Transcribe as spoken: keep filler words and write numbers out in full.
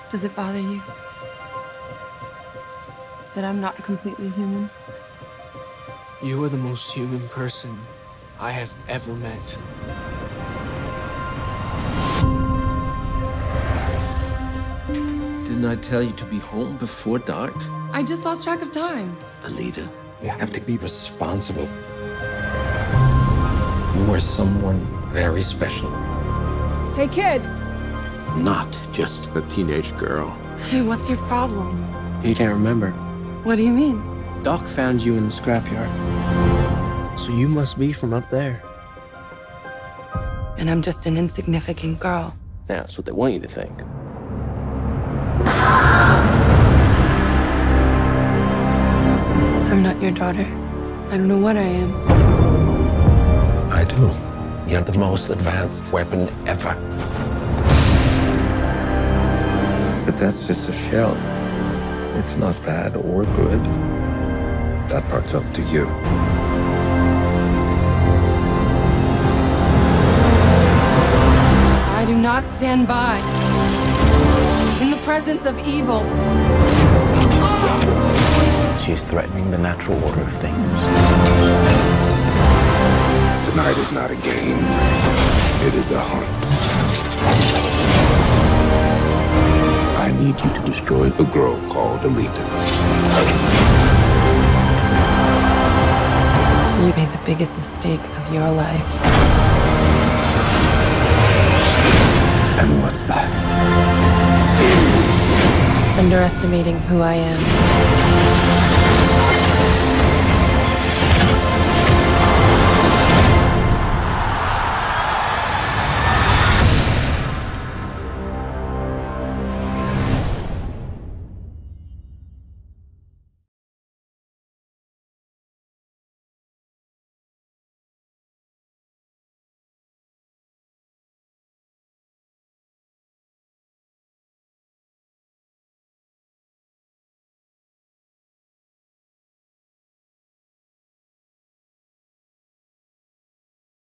Does it bother you that I'm not completely human? You are the most human person I have ever met. Didn't I tell you to be home before dark? I just lost track of time. Alita, You have to be responsible. You are someone very special. Hey, kid. Not just a teenage girl. Hey, what's your problem? You can't remember. What do you mean? Doc found you in the scrapyard. So you must be from up there. And I'm just an insignificant girl. Yeah, that's what they want you to think. I'm not your daughter. I don't know what I am. I do. You have the most advanced weapon ever. But that's just a shell. It's not bad or good. That part's up to you. I do not stand by in the presence of evil. She's threatening the natural order of things. Tonight is not a game. It is a hunt. I need you to destroy a girl called Alita. You made the biggest mistake of your life. And what's that? Underestimating who I am.